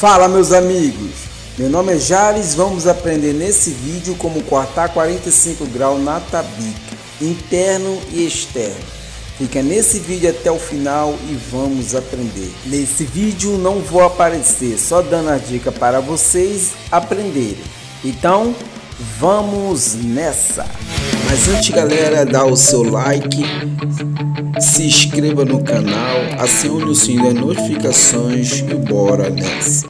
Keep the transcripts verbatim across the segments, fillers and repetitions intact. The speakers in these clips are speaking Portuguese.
Fala meus amigos, meu nome é Jales, vamos aprender nesse vídeo como cortar quarenta e cinco graus na tabica, interno e externo. Fica nesse vídeo até o final e vamos aprender. Nesse vídeo não vou aparecer, só dando a dica para vocês aprenderem. Então vamos nessa! Mas antes galera, dá o seu like, se inscreva no canal, acione o sininho das notificações e bora nessa!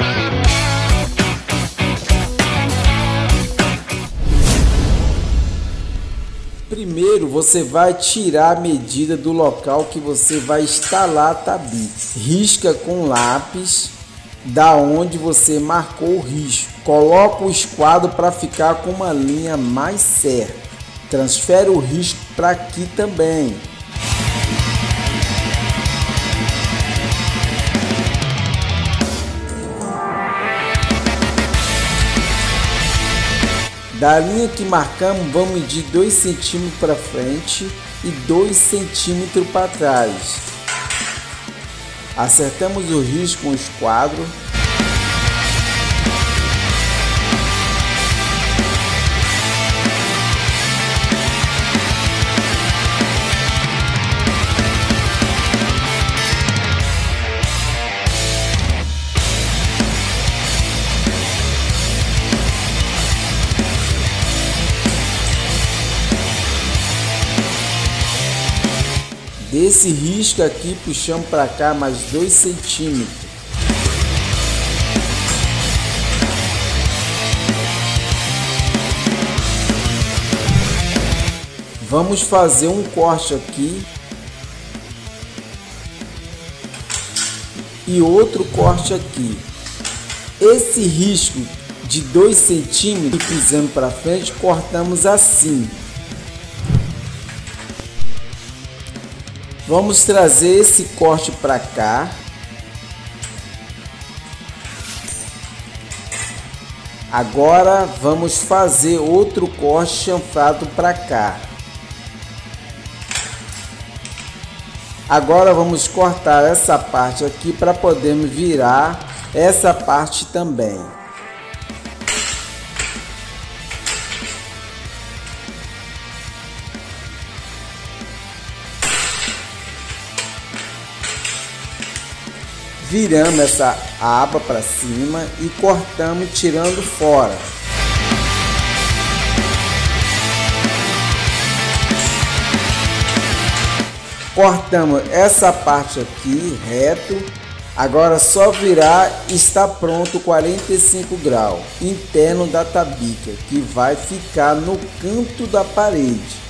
Primeiro você vai tirar a medida do local que você vai instalar a tabica. Risca com lápis da onde você marcou o risco. Coloca o esquadro para ficar com uma linha mais certa. Transfere o risco para aqui também. Da linha que marcamos, vamos medir dois centímetros para frente e dois centímetros para trás. Acertamos o risco com o esquadro. Desse risco aqui puxamos para cá mais dois centímetros. Vamos fazer um corte aqui e outro corte aqui. Esse risco de dois centímetros que fizemos para frente, cortamos assim. Vamos trazer esse corte para cá. Agora vamos fazer outro corte chanfrado para cá. Agora vamos cortar essa parte aqui para podermos virar essa parte também. Viramos essa aba para cima e cortamos tirando fora. Cortamos essa parte aqui reto. Agora só virar e está pronto quarenta e cinco graus interno da tabica, que vai ficar no canto da parede.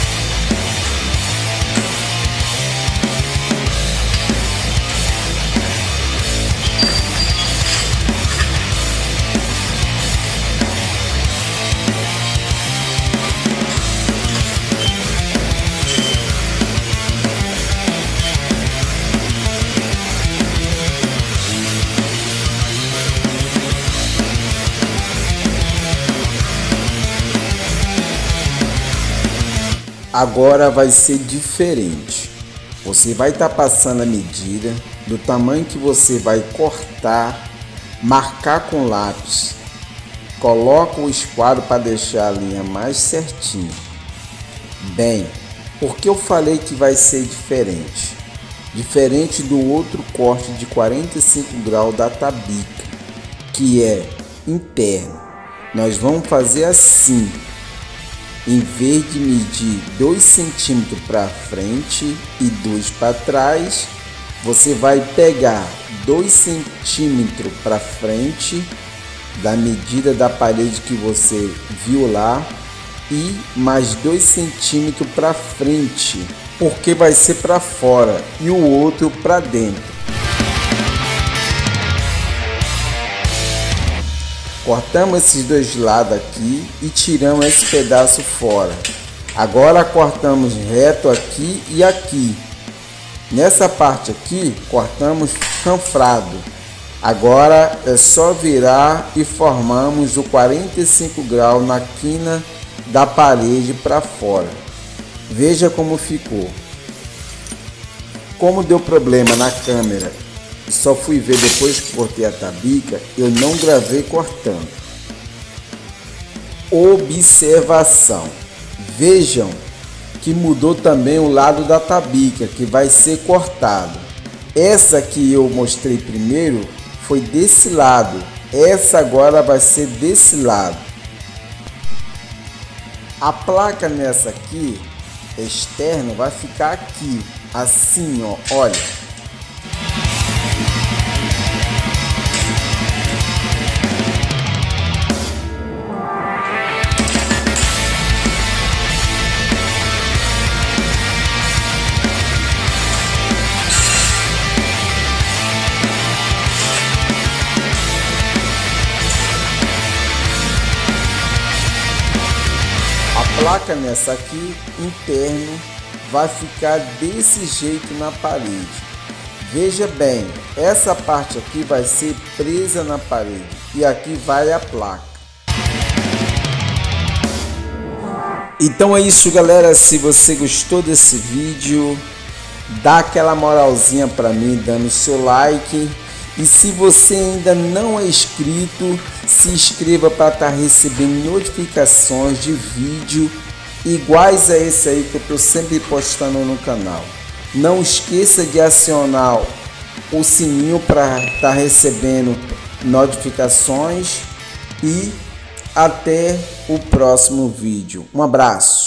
Agora vai ser diferente. Você vai estar tá passando a medida do tamanho que você vai cortar, marcar com lápis. Coloca o esquadro para deixar a linha mais certinha. Bem, porque eu falei que vai ser diferente? Diferente do outro corte de quarenta e cinco graus da tabica, que é interno. Nós vamos fazer assim. Em vez de medir dois centímetros para frente e dois para trás, você vai pegar dois centímetros para frente da medida da parede que você viu lá e mais dois centímetros para frente, porque vai ser para fora e o outro para dentro. Cortamos esses dois lados aqui e tiramos esse pedaço fora. Agora cortamos reto aqui e aqui. Nessa parte aqui cortamos chanfrado. Agora é só virar e formamos o quarenta e cinco graus na quina da parede para fora. Veja como ficou. Como deu problema na câmera só fui ver depois que cortei a tabica, eu não gravei cortando. Observação: vejam que mudou também o lado da tabica, que vai ser cortado. Essa que eu mostrei primeiro foi desse lado, essa agora vai ser desse lado. A placa nessa aqui, externa, vai ficar aqui, assim, ó, olha. A placa nessa aqui, interno, vai ficar desse jeito na parede. Veja bem, essa parte aqui vai ser presa na parede e aqui vai a placa. Então é isso, galera. Se você gostou desse vídeo, dá aquela moralzinha para mim dando seu like. E se você ainda não é inscrito, se inscreva para estar recebendo notificações de vídeo iguais a esse aí que eu estou sempre postando no canal. Não esqueça de acionar o sininho para estar recebendo notificações e até o próximo vídeo. Um abraço.